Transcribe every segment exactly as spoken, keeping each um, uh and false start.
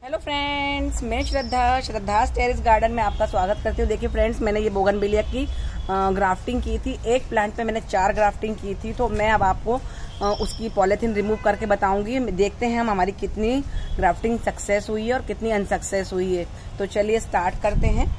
Hello friends, मैं श्रद्धा श्रद्धा terrace garden में आपका स्वागत करती हूँ। देखिए फ्रेंड्स, मैंने ये बोगनविलिया की ग्राफ्टिंग की थी। एक प्लांट पे मैंने चार ग्राफ्टिंग की थी, तो मैं अब आपको उसकी पॉलीथीन रिमूव करके बताऊंगी। देखते हैं हम हमारी कितनी ग्राफ्टिंग सक्सेस हुई है और कितनी अनसक्सेस हुई है। तो चलिए स्टार्ट करते हैं।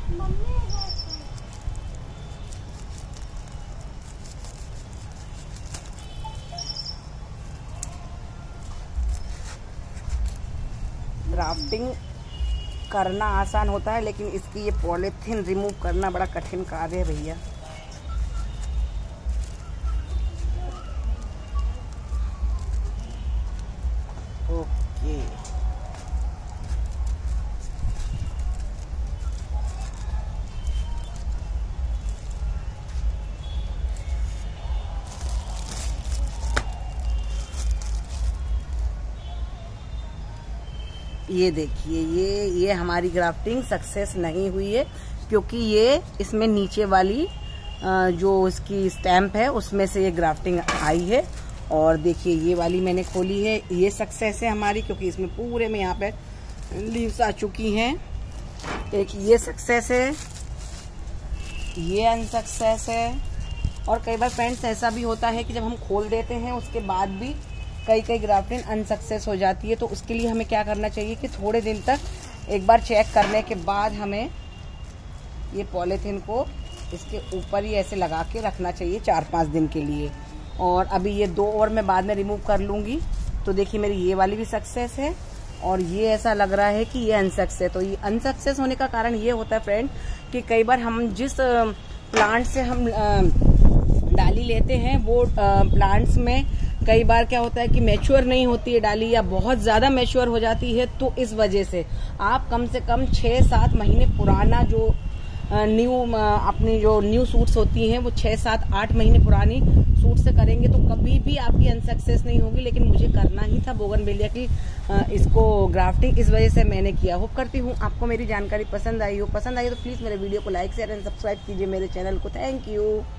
ग्राफ्टिंग करना आसान होता है, लेकिन इसकी ये पॉलीथीन रिमूव करना बड़ा कठिन कार्य है भैया। ओके, ये देखिए, ये ये हमारी ग्राफ्टिंग सक्सेस नहीं हुई है, क्योंकि ये इसमें नीचे वाली जो इसकी स्टैम्प है उसमें से ये ग्राफ्टिंग आई है। और देखिए ये वाली मैंने खोली है, ये सक्सेस है हमारी, क्योंकि इसमें पूरे में यहाँ पे लीव्स आ चुकी हैं। एक ये सक्सेस है, ये अनसक्सेस है। और कई बार फ्रेंड्स ऐसा भी होता है कि जब हम खोल देते हैं उसके बाद भी कई कई ग्राफ्टिंग अनसक्सेस हो जाती है। तो उसके लिए हमें क्या करना चाहिए कि थोड़े दिन तक एक बार चेक करने के बाद हमें ये पॉलीथीन को इसके ऊपर ही ऐसे लगा के रखना चाहिए चार पाँच दिन के लिए। और अभी ये दो और मैं बाद में रिमूव कर लूँगी। तो देखिए मेरी ये वाली भी सक्सेस है और ये ऐसा लग रहा है कि ये अनसक्सेस है। तो ये अनसक्सेस होने का कारण ये होता है फ्रेंड कि कई बार हम जिस प्लांट से हम डाली लेते हैं वो प्लांट्स में कई बार क्या होता है कि मैच्योर नहीं होती है डाली, या बहुत ज्यादा मैच्योर हो जाती है। तो इस वजह से आप कम से कम छह सात महीने पुराना जो न्यू अपनी जो न्यू सूट्स होती हैं वो छह सात आठ महीने पुरानी सूट से करेंगे तो कभी भी आपकी अनसक्सेस नहीं होगी। लेकिन मुझे करना ही था बोगनविलिया की इसको ग्राफ्टिंग, इस वजह से मैंने किया। होप करती हूँ आपको मेरी जानकारी पसंद आई हो। पसंद आई तो प्लीज मेरे वीडियो को लाइक शेयर एंड सब्सक्राइब कीजिए मेरे चैनल को। Thank you.